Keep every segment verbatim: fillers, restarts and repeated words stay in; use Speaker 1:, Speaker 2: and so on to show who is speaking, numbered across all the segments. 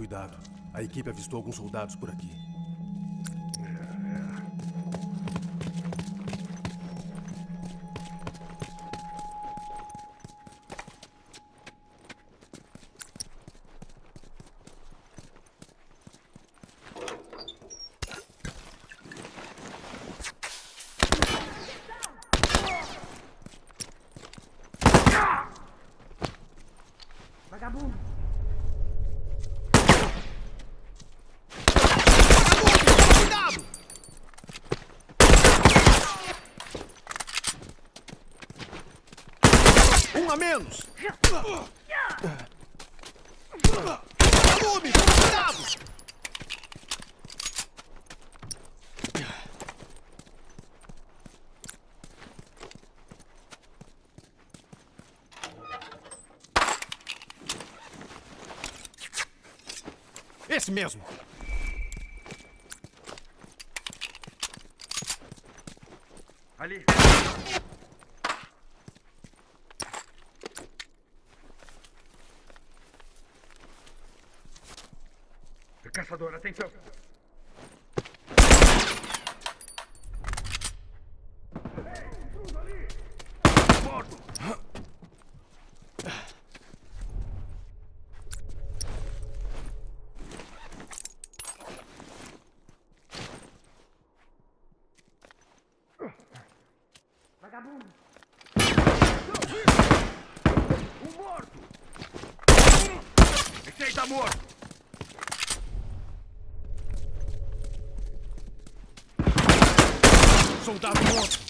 Speaker 1: Cuidado. A equipe avistou alguns soldados por aqui.
Speaker 2: Vagabundo!
Speaker 1: Cuidado! Um a menos! Lume, cuidado! Esse mesmo!
Speaker 2: Ali! Caçador, atenção! Morto! Vagabundo! Um morto! Esse aí tá morto!
Speaker 1: Soldado morto!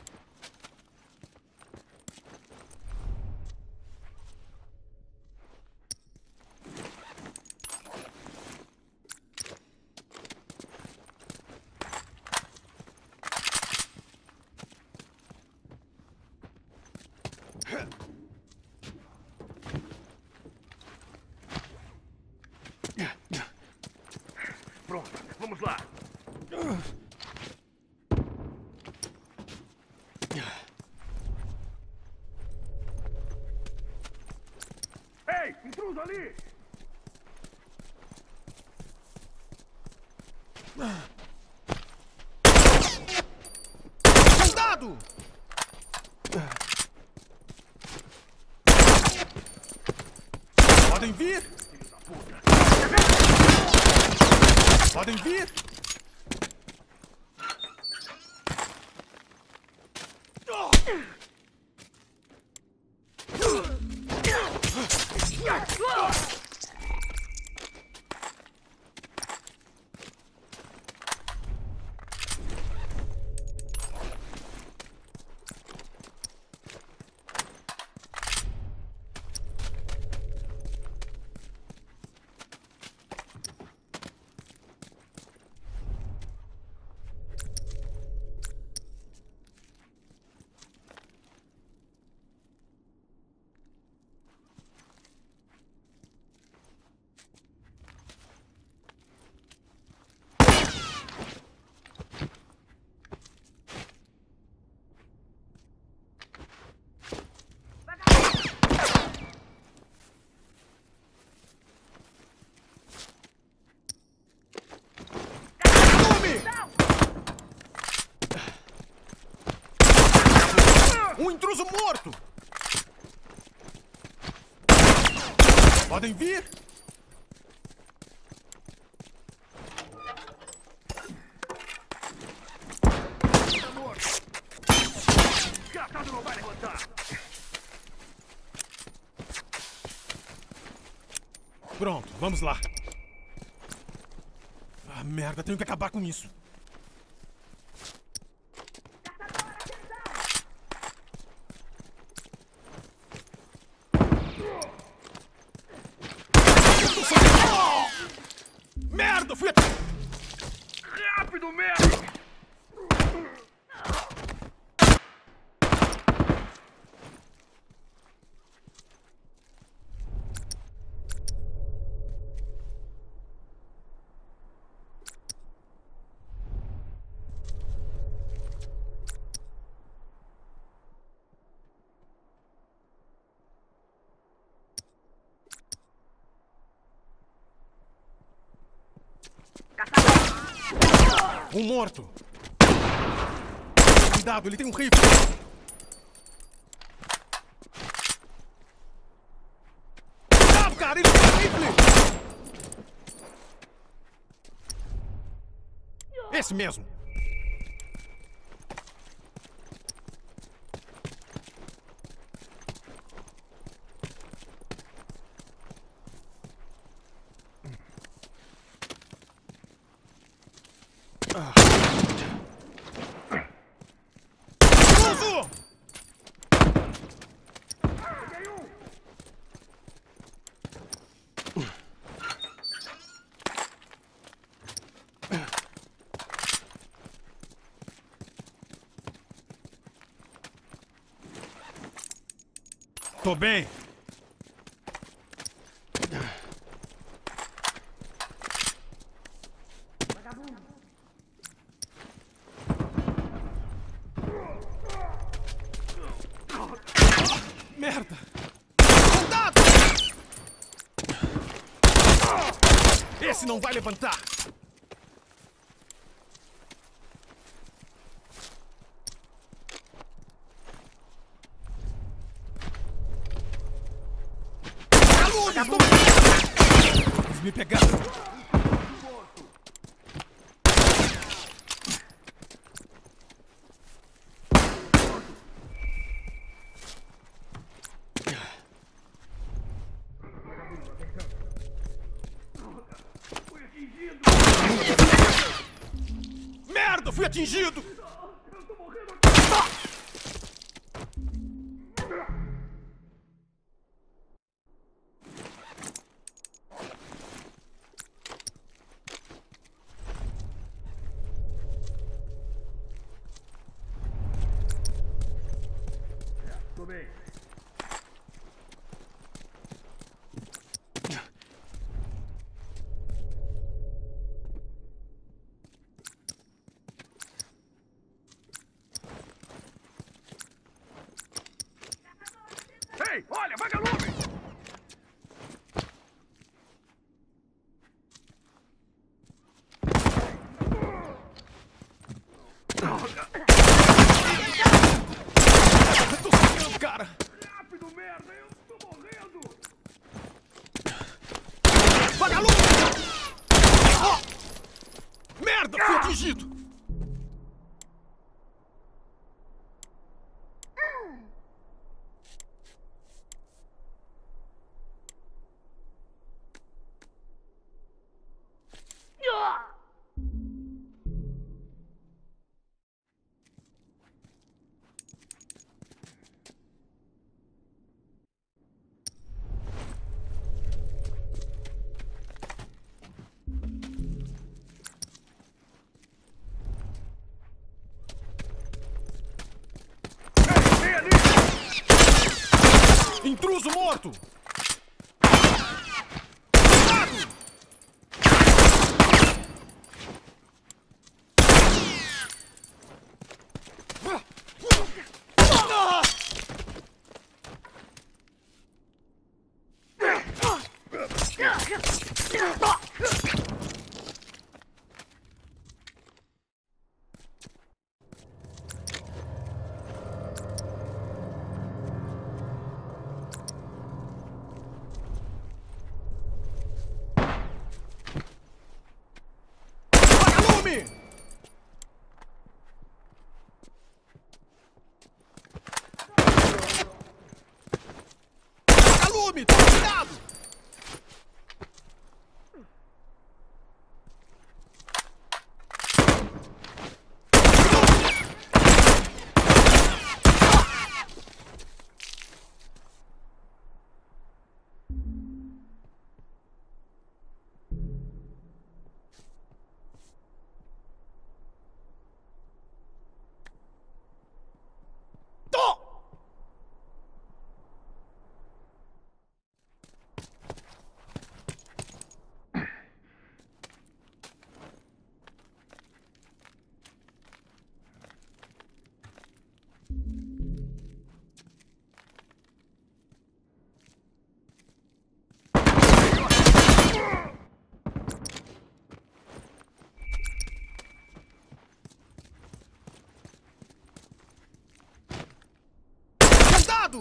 Speaker 2: Pronto, vamos lá! Ei, intruso ali!
Speaker 1: Soldado! Podem vir! Podem vir! Um intruso morto! Podem vir!
Speaker 2: Tá morto! Catado não vai levantar!
Speaker 1: Pronto, vamos lá. Ah, merda, tenho que acabar com isso. Merda, fui até...
Speaker 2: Rápido, merda!
Speaker 1: Um morto. Cuidado, ele tem um rifle. Cuidado, cara, ele tem um rifle. Esse mesmo. Uso!
Speaker 2: Peguei um!
Speaker 1: Tô bem. Merda! Soldado! Esse não vai levantar! Aluno! Eles me pegaram!
Speaker 2: Fui atingido!
Speaker 1: Merda, fui atingido!
Speaker 2: Eu tô morrendo aqui! Tô bem. Ei, olha, vagalume!
Speaker 1: Eu tô sangrando, cara!
Speaker 2: Rápido, merda! Eu tô morrendo!
Speaker 1: Vagalume! Oh! Merda, fui atingido!
Speaker 2: Vem ali!
Speaker 1: Intruso morto! Vagalume! Vagalume, toma cuidado! Cuidado!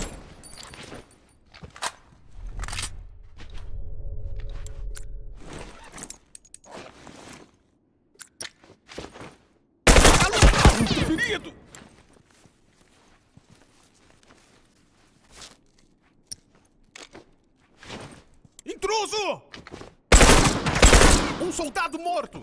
Speaker 1: Alô! Ferido! Intruso! Um soldado morto!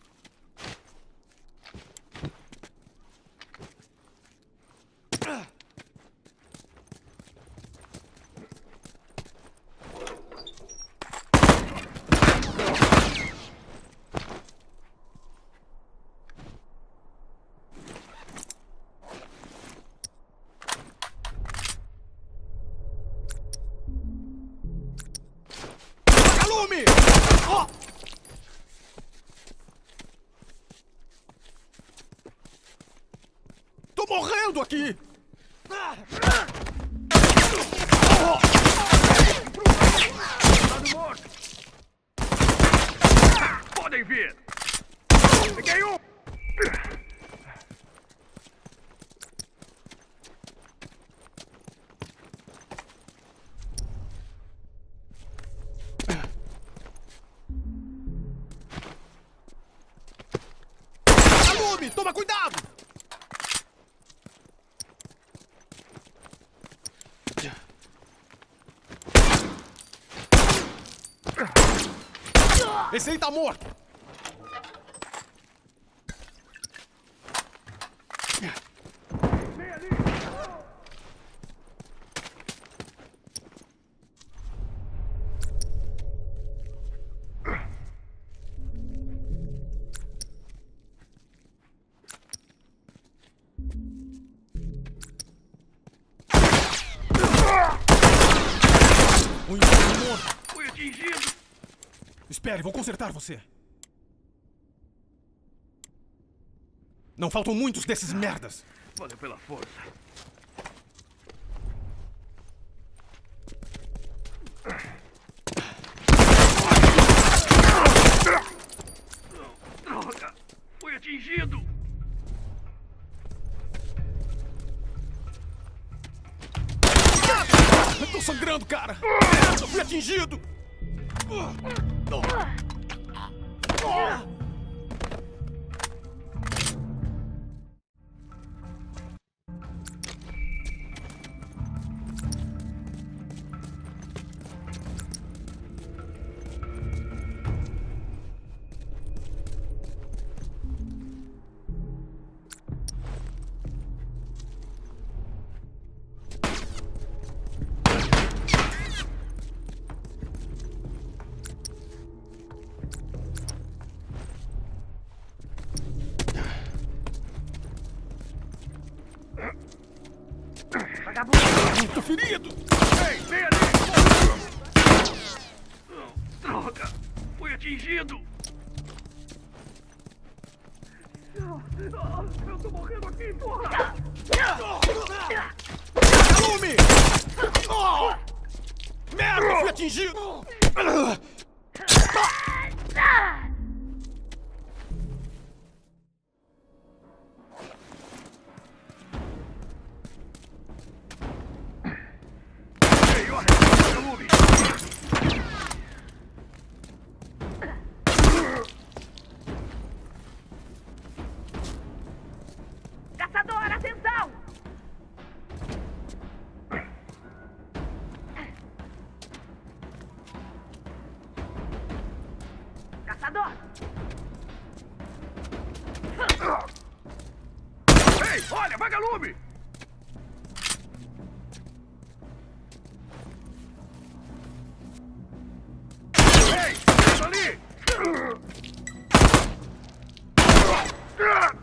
Speaker 1: Lume! Oh! Tô morrendo aqui!
Speaker 2: Soldado morto! Podem vir! Peguei um!
Speaker 1: Lume, toma cuidado! Esse aí tá morto!
Speaker 2: Vem ali!
Speaker 1: Um inimigo morto!
Speaker 2: Fui atingido!
Speaker 1: Espere, vou consertar você. Não faltam muitos desses merdas.
Speaker 2: Valeu pela força. Droga! Fui atingido!
Speaker 1: Eu tô sangrando, cara! Eu fui atingido!
Speaker 2: Vagabundo!
Speaker 1: Tô ferido!
Speaker 2: Ei, vem ali! Droga! Fui atingido! Eu tô morrendo aqui, porra!
Speaker 1: Lume! Merda, fui atingido!
Speaker 2: Ei, olha! Olha, Lume!
Speaker 3: Caçador, atenção! Caçador!
Speaker 2: Ei, olha, vagalume! Ei, ali!